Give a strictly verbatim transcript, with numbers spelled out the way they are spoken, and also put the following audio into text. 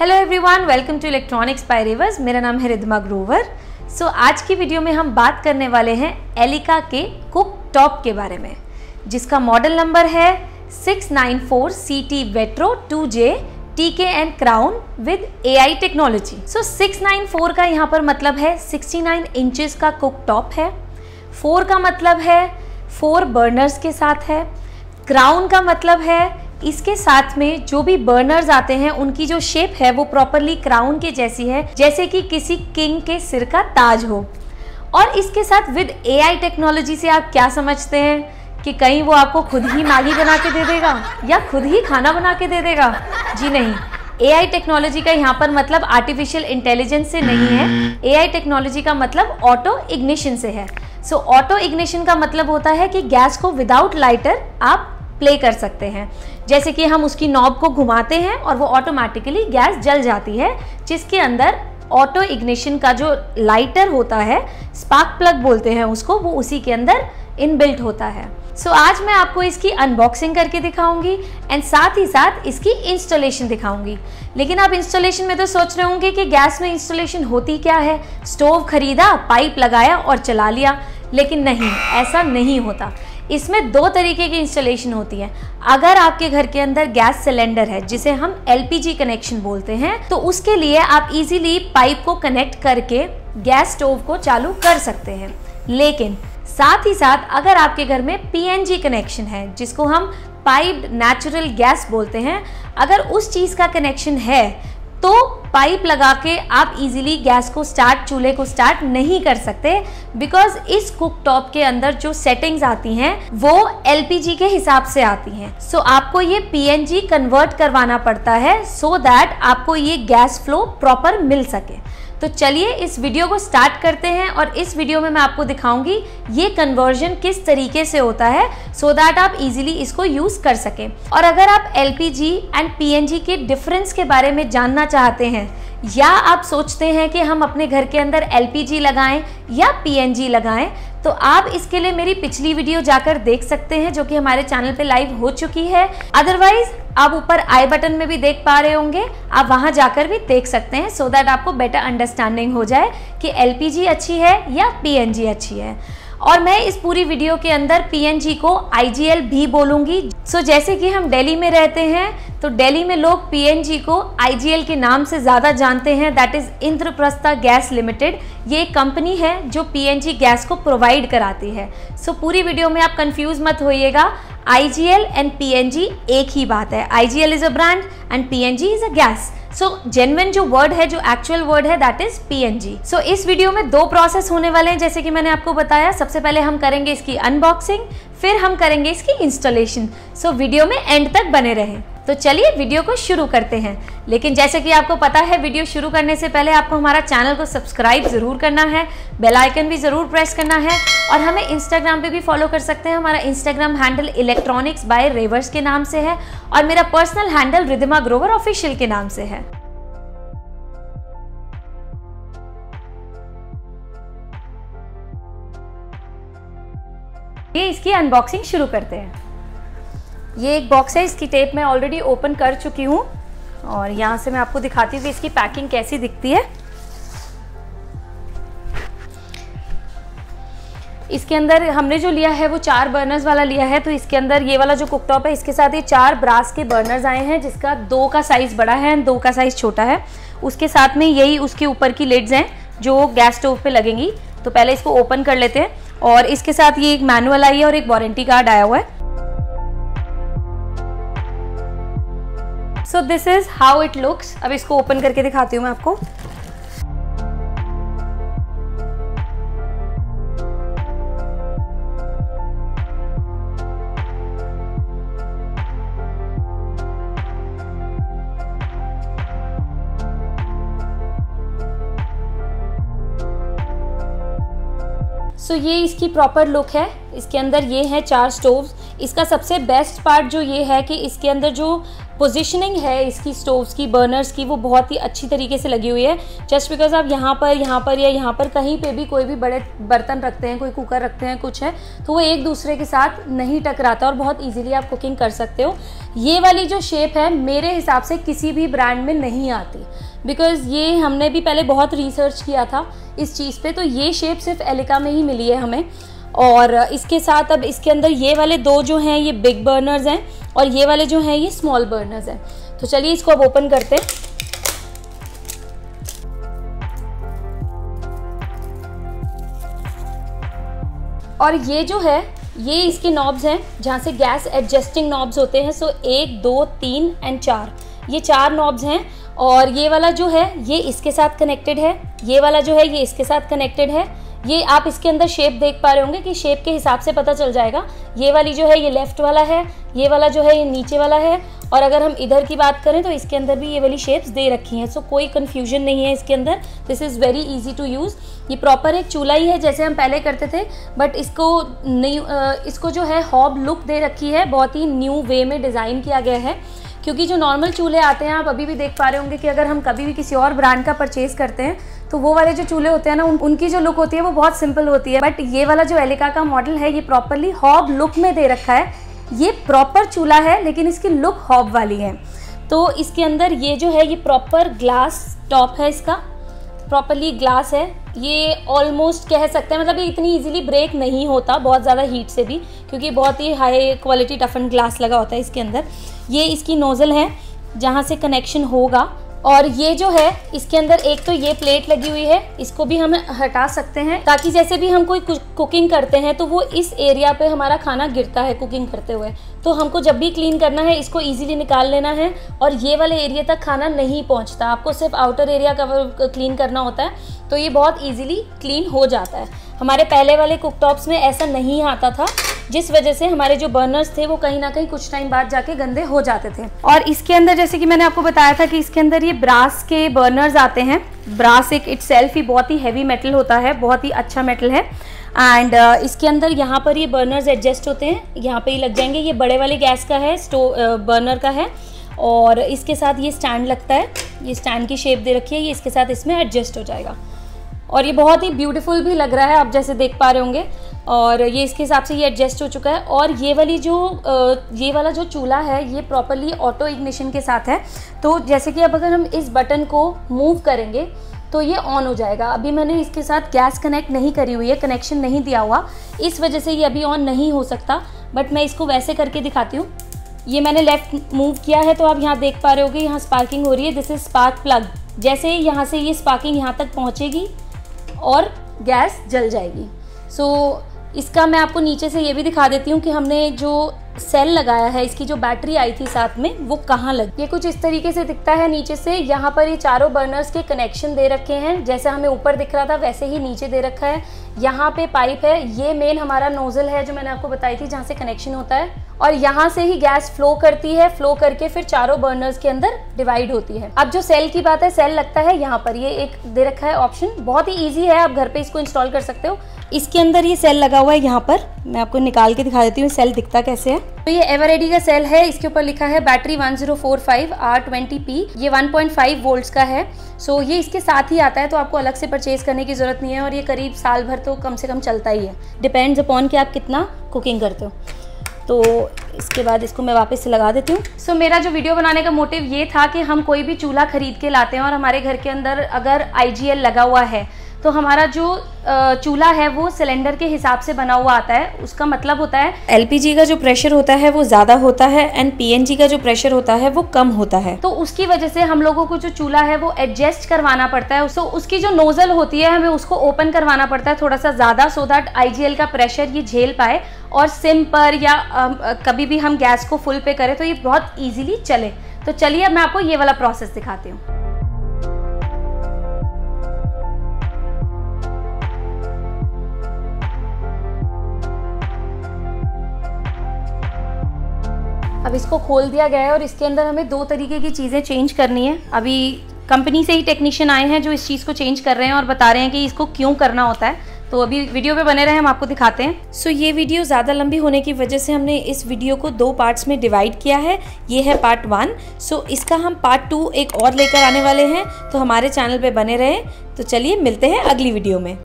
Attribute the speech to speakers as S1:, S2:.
S1: Hello everyone, welcome to electronics by reverse. मेरा नाम है रिद्धिमा ग्रोवर। सो so, आज की वीडियो में हम बात करने वाले हैं एलिका के कुक टॉप के बारे में, जिसका मॉडल नंबर है six nine four C T वेट्रो two J T K and crown with A I technology. So six nine four का यहाँ पर मतलब है सिक्सटी नाइन इंचेस का कुक टॉप है। फोर का मतलब है फोर बर्नर्स के साथ है। क्राउन का मतलब है इसके साथ में जो भी बर्नर्स आते हैं उनकी जो शेप है वो प्रॉपरली क्राउन के जैसी है, जैसे कि किसी किंग के सिर का ताज हो। और इसके साथ विद ए आई टेक्नोलॉजी से आप क्या समझते हैं कि कहीं वो आपको खुद ही मैगी बना के दे देगा या खुद ही खाना बना के दे देगा? जी नहीं, ए आई टेक्नोलॉजी का यहाँ पर मतलब आर्टिफिशियल इंटेलिजेंस से नहीं है। ए आई टेक्नोलॉजी का मतलब ऑटो इग्निशन से है। सो ऑटो इग्निशन का मतलब होता है कि गैस को विदाउट लाइटर आप प्ले कर सकते हैं, जैसे कि हम उसकी नॉब को घुमाते हैं और वो ऑटोमेटिकली गैस जल जाती है, जिसके अंदर ऑटो इग्निशन का जो लाइटर होता है, स्पार्क प्लग बोलते हैं उसको, वो उसी के अंदर इनबिल्ट होता है। सो so, आज मैं आपको इसकी अनबॉक्सिंग करके दिखाऊंगी एंड साथ ही साथ इसकी इंस्टॉलेशन दिखाऊंगी। लेकिन आप इंस्टॉलेशन में तो सोच रहे होंगे कि गैस में इंस्टॉलेशन होती क्या है, स्टोव खरीदा, पाइप लगाया और चला लिया। लेकिन नहीं, ऐसा नहीं होता। इसमें दो तरीके की इंस्टॉलेशन होती है। अगर आपके घर के अंदर गैस सिलेंडर है, जिसे हम एल पी जी कनेक्शन बोलते हैं, तो उसके लिए आप इजीली पाइप को कनेक्ट करके गैस स्टोव को चालू कर सकते हैं। लेकिन साथ ही साथ अगर आपके घर में पी एन जी कनेक्शन है, जिसको हम पाइप्ड नेचुरल गैस बोलते हैं, अगर उस चीज़ का कनेक्शन है तो पाइप लगा के आप इजीली गैस को स्टार्ट, चूल्हे को स्टार्ट नहीं कर सकते, बिकॉज इस कुक टॉप के अंदर जो सेटिंग्स आती हैं वो एल पी जी के हिसाब से आती हैं। सो so, आपको ये पी एन जी कन्वर्ट करवाना पड़ता है सो दैट आपको ये गैस फ्लो प्रॉपर मिल सके। तो चलिए इस वीडियो को स्टार्ट करते हैं और इस वीडियो में मैं आपको दिखाऊंगी ये कन्वर्जन किस तरीके से होता है, सो दैट आप इजीली इसको यूज कर सकें। और अगर आप L P G and P N G के डिफरेंस के बारे में जानना चाहते हैं, या आप सोचते हैं कि हम अपने घर के अंदर एल पी जी लगाएं या पी एन जी लगाएं, तो आप इसके लिए मेरी पिछली वीडियो जाकर देख सकते हैं, जो कि हमारे चैनल पे लाइव हो चुकी है। अदरवाइज आप ऊपर आई बटन में भी देख पा रहे होंगे, आप वहां जाकर भी देख सकते हैं, सो दैट आपको बेटर अंडरस्टैंडिंग हो जाए कि एल पी जी अच्छी है या पी एन जी अच्छी है। और मैं इस पूरी वीडियो के अंदर पी एन जी को आई जी एल भी बोलूंगी। सो so, जैसे कि हम दिल्ली में रहते हैं, तो दिल्ली में लोग पी एन जी को आई जी एल के नाम से ज़्यादा जानते हैं, that is Indraprastha gas limited. ये एक कंपनी है जो पी एन जी गैस को प्रोवाइड कराती है। सो so, पूरी वीडियो में आप कंफ्यूज मत होइएगा, I G L and P N G एक ही बात है। I G L is a brand and P N G is a gas. So genuine जो वर्ड है, जो एक्चुअल वर्ड है, that is P N G. So इस video में दो प्रोसेस होने वाले हैं, जैसे कि मैंने आपको बताया। सबसे पहले हम करेंगे इसकी अनबॉक्सिंग, फिर हम करेंगे इसकी इंस्टॉलेशन। सो so, वीडियो में एंड तक बने रहें। तो चलिए वीडियो को शुरू करते हैं। लेकिन जैसे कि आपको पता है, वीडियो शुरू करने से पहले आपको हमारा चैनल को सब्सक्राइब जरूर करना है, बेल आइकन भी जरूर प्रेस करना है, और हमें इंस्टाग्राम पे भी फॉलो कर सकते हैं। हमारा Instagram handle electronics by reverse के नाम से है और मेरा personal handle Riddhima Grover official के नाम से है। ये इसकी अनबॉक्सिंग शुरू करते हैं। ये एक बॉक्स है, इसकी टेप मैं ऑलरेडी ओपन कर चुकी हूँ और यहाँ से मैं आपको दिखाती हूँ कि इसकी पैकिंग कैसी दिखती है। इसके अंदर हमने जो लिया है वो चार बर्नर्स वाला लिया है। तो इसके अंदर ये वाला जो कुकटॉप है, इसके साथ ये चार ब्रास के बर्नर्स आए हैं, जिसका दो का साइज़ बड़ा है एंड दो का साइज़ छोटा है। उसके साथ में यही उसके ऊपर की लिड्स हैं जो गैस स्टोव पे लगेंगी। तो पहले इसको ओपन कर लेते हैं। और इसके साथ ये एक मैनुअल आई है और एक वारंटी कार्ड आया हुआ है। So this is how it looks. अब इसको ओपन करके दिखाती हूँ मैं आपको। सो so, ये इसकी प्रॉपर लुक है। इसके अंदर ये है चार स्टोव्स। इसका सबसे बेस्ट पार्ट जो ये है कि इसके अंदर जो पोजीशनिंग है इसकी स्टोव्स की, बर्नर्स की, वो बहुत ही अच्छी तरीके से लगी हुई है। जस्ट बिकॉज आप यहाँ पर यहाँ पर या यहाँ पर कहीं पे भी कोई भी बड़े बर्तन रखते हैं, कोई कुकर रखते हैं, कुछ है, तो वो एक दूसरे के साथ नहीं टकराता और बहुत ईजिली आप कुकिंग कर सकते हो। ये वाली जो शेप है मेरे हिसाब से किसी भी ब्रांड में नहीं आती, बिकॉज़ ये हमने भी पहले बहुत रिसर्च किया था इस चीज़ पे, तो ये शेप सिर्फ एलिका में ही मिली है हमें। और इसके साथ अब इसके अंदर ये वाले दो जो हैं ये बिग बर्नर्स हैं और ये वाले जो हैं ये स्मॉल बर्नर्स हैं। तो चलिए इसको अब ओपन करते हैं। और ये जो है ये इसके नॉब्स हैं जहाँ से गैस एडजस्टिंग नॉब्स होते हैं। सो एक, दो, तीन एंड चार, ये चार नॉब्स हैं। और ये वाला जो है ये इसके साथ कनेक्टेड है, ये वाला जो है ये इसके साथ कनेक्टेड है। ये आप इसके अंदर शेप देख पा रहे होंगे कि शेप के हिसाब से पता चल जाएगा। ये वाली जो है ये लेफ़्ट वाला है, ये वाला जो है ये नीचे वाला है। और अगर हम इधर की बात करें तो इसके अंदर भी ये वाली शेप्स दे रखी हैं। सो so, कोई कन्फ्यूजन नहीं है इसके अंदर। This is very easy to use. ये प्रॉपर एक चूल्हा ही है जैसे हम पहले करते थे, बट इसको न्यू इसको जो है हॉब लुक दे रखी है, बहुत ही न्यू वे में डिज़ाइन किया गया है। क्योंकि जो नॉर्मल चूल्हे आते हैं आप अभी भी देख पा रहे होंगे कि अगर हम कभी भी किसी और ब्रांड का परचेज़ करते हैं तो वो वाले जो चूल्हे होते हैं ना, उन, उनकी जो लुक होती है वो बहुत सिंपल होती है। बट ये वाला जो एलिका का मॉडल है ये प्रॉपरली हॉब लुक में दे रखा है। ये प्रॉपर चूल्हा है लेकिन इसकी लुक हॉब वाली है। तो इसके अंदर ये जो है ये प्रॉपर ग्लास टॉप है, इसका प्रॉपरली ग्लास है। ये ऑलमोस्ट कह सकते हैं मतलब ये इतनी इजीली ब्रेक नहीं होता बहुत ज़्यादा हीट से भी, क्योंकि बहुत ही हाई क्वालिटी टफन ग्लास लगा होता है इसके अंदर। ये इसकी नोज़ल है जहाँ से कनेक्शन होगा। और ये जो है इसके अंदर एक तो ये प्लेट लगी हुई है, इसको भी हम हटा सकते हैं ताकि जैसे भी हम कोई कुकिंग करते हैं तो वो इस एरिया पे हमारा खाना गिरता है कुकिंग करते हुए, तो हमको जब भी क्लीन करना है इसको इजीली निकाल लेना है और ये वाले एरिया तक खाना नहीं पहुंचता। आपको सिर्फ आउटर एरिया कवर क्लीन करना होता है, तो ये बहुत इजीली क्लीन हो जाता है। हमारे पहले वाले कुकटॉप्स में ऐसा नहीं आता था, जिस वजह से हमारे जो बर्नर्स थे वो कहीं ना कहीं कुछ टाइम बाद जाके गंदे हो जाते थे। और इसके अंदर जैसे कि मैंने आपको बताया था कि इसके अंदर ये ब्रास के बर्नर्स आते हैं। ब्रास एक इटसेल्फ ही बहुत ही हैवी मेटल होता है, बहुत ही अच्छा मेटल है। एंड uh, इसके अंदर यहाँ पर ये बर्नर्स एडजस्ट होते हैं, यहाँ पे ही लग जाएंगे। ये बड़े वाले गैस का है, स्टोव बर्नर का है। और इसके साथ ये स्टैंड लगता है, ये स्टैंड की शेप दे रखी है, ये इसके साथ इसमें एडजस्ट हो जाएगा। और ये बहुत ही ब्यूटीफुल भी लग रहा है, आप जैसे देख पा रहे होंगे। और ये इसके हिसाब से ये एडजस्ट हो चुका है। और ये वाली जो ये वाला जो चूल्हा है ये प्रॉपरली ऑटो इग्निशन के साथ है। तो जैसे कि अब अगर हम इस बटन को मूव करेंगे तो ये ऑन हो जाएगा। अभी मैंने इसके साथ गैस कनेक्ट नहीं करी हुई है, कनेक्शन नहीं दिया हुआ, इस वजह से ये अभी ऑन नहीं हो सकता। बट मैं इसको वैसे करके दिखाती हूँ। ये मैंने लेफ़्ट मूव किया है तो आप यहाँ देख पा रहे होगे यहाँ स्पार्किंग हो रही है। This is spark plug. जैसे यहाँ से ये स्पार्किंग यहाँ तक पहुँचेगी और गैस जल जाएगी। सो so, इसका मैं आपको नीचे से ये भी दिखा देती हूँ कि हमने जो सेल लगाया है, इसकी जो बैटरी आई थी साथ में, वो कहाँ लगी। ये कुछ इस तरीके से दिखता है नीचे से। यहाँ पर ये चारों बर्नर्स के कनेक्शन दे रखे हैं, जैसे हमें ऊपर दिख रहा था वैसे ही नीचे दे रखा है। यहाँ पे पाइप है, ये मेन हमारा नोजल है जो मैंने आपको बताई थी जहाँ से कनेक्शन होता है। और यहाँ से ही गैस फ्लो करती है, फ्लो करके फिर चारों बर्नर्स के अंदर डिवाइड होती है। अब जो सेल की बात है, सेल लगता है यहाँ पर, ये एक दे रखा है ऑप्शन, बहुत ही ईजी है, आप घर पे इसको इंस्टॉल कर सकते हो। इसके अंदर ये सेल लगा हुआ है, यहाँ पर मैं आपको निकाल के दिखा देती हूँ सेल दिखता कैसे है। तो ये एवरेडी का सेल है, इसके ऊपर लिखा है battery one zero four five R twenty P. ये वन पॉइंट फाइव वोल्ट्स का है। सो ये इसके साथ ही आता है, तो आपको अलग से परचेज करने की ज़रूरत नहीं है। और ये करीब साल भर तो कम से कम चलता ही है, डिपेंड्स अपॉन कि आप कितना कुकिंग करते हो। तो इसके बाद इसको मैं वापस से लगा देती हूँ। सो so, मेरा जो वीडियो बनाने का मोटिव ये था कि हम कोई भी चूल्हा खरीद के लाते हैं और हमारे घर के अंदर अगर आई जी एल लगा हुआ है तो हमारा जो चूल्हा है वो सिलेंडर के हिसाब से बना हुआ आता है। उसका मतलब होता है एल पी जी का जो प्रेशर होता है वो ज़्यादा होता है एंड पी एन जी का जो प्रेशर होता है वो कम होता है। तो उसकी वजह से हम लोगों को जो चूल्हा है वो एडजस्ट करवाना पड़ता है। तो उसकी जो नोजल होती है हमें उसको ओपन करवाना पड़ता है थोड़ा सा ज़्यादा, so that I G L का प्रेशर ये झेल पाए और सिम पर या आ, कभी भी हम गैस को फुल पे करें तो ये बहुत ईजिली चले। तो चलिए अब मैं आपको ये वाला प्रोसेस दिखाती हूँ। अब इसको खोल दिया गया है और इसके अंदर हमें दो तरीके की चीज़ें चेंज करनी है। अभी कंपनी से ही टेक्नीशियन आए हैं जो इस चीज़ को चेंज कर रहे हैं और बता रहे हैं कि इसको क्यों करना होता है। तो अभी वीडियो पे बने रहे, हम आपको दिखाते हैं। सो so, ये वीडियो ज़्यादा लंबी होने की वजह से हमने इस वीडियो को दो पार्ट्स में डिवाइड किया है। ये है पार्ट वन। सो so, इसका हम पार्ट टू एक और लेकर आने वाले हैं, तो हमारे चैनल पे बने रहें। तो चलिए मिलते हैं अगली वीडियो में।